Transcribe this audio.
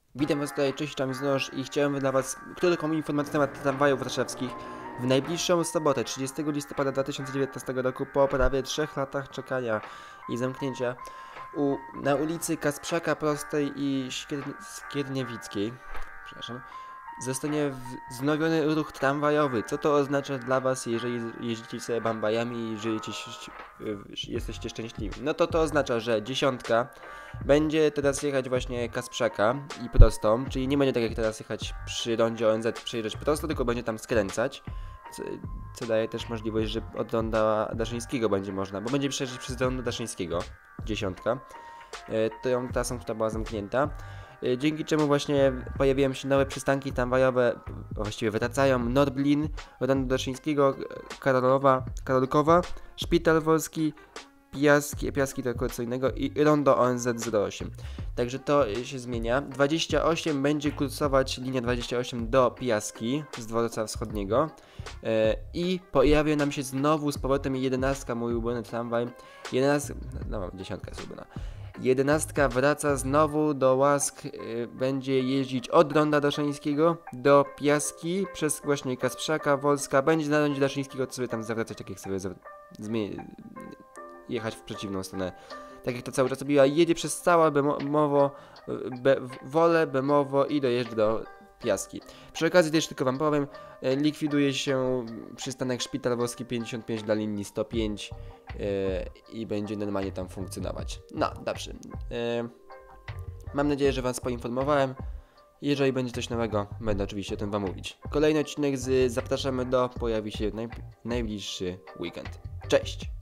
Witam was tutaj, cześć, tam Znoż i chciałem dla was krótką informację na temat tramwajów warszawskich. W najbliższą sobotę, 30 listopada 2019 roku, po prawie 3 latach czekania i zamknięcia na ulicy Kasprzaka Prostej i Skierniewickiej, przepraszam, zostanie wznowiony ruch tramwajowy. Co to oznacza dla was, jeżeli jeździcie sobie bambajami i jesteście szczęśliwi? No to oznacza, że dziesiątka będzie teraz jechać właśnie Kasprzaka i prostą, czyli nie będzie tak jak teraz jechać przy rondzie ONZ, przejeżdżać prosto, tylko będzie tam skręcać, co daje też możliwość, że od ronda Daszyńskiego będzie można, bo będzie przejeżdżać przez rondo Daszyńskiego, dziesiątka, tą trasą, która była zamknięta. Dzięki czemu właśnie pojawiają się nowe przystanki tramwajowe, właściwie wracają Norblin, rondo Daszyńskiego, Karolkowa, Szpital Wolski, Piaski to co innego i rondo ONZ 08. Także to się zmienia. 28 będzie kursować linia 28 do Piaski z dworca wschodniego. I pojawia nam się znowu z powrotem 11, mój ulubiony tramwaj. 11, no 10 jest ulubiona. 11 wraca znowu do Łask, będzie jeździć od ronda Daszyńskiego do Piaski, przez właśnie Kasprzaka, Wolska, będzie na rondzie Daszyńskiego, co sobie tam zawracać, tak jak sobie jechać w przeciwną stronę. Tak jak to cały czas robiła, jedzie przez całe Wolę, Bemowo i dojeżdża do Piaski. Przy okazji też tylko wam powiem, likwiduje się przystanek Szpital Wolski 55 dla linii 105 i będzie normalnie tam funkcjonować. No, dobrze. Mam nadzieję, że was poinformowałem. Jeżeli będzie coś nowego, będę oczywiście o tym wam mówić. Kolejny odcinek z Zapraszamy do pojawi się w najbliższy weekend. Cześć!